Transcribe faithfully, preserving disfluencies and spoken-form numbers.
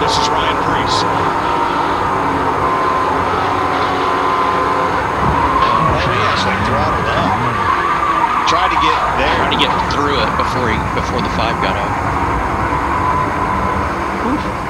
This is Ryan Preece. Oh, he actually throttled up. Tried to get there. Tried to get through it before he before the five got up. Oof.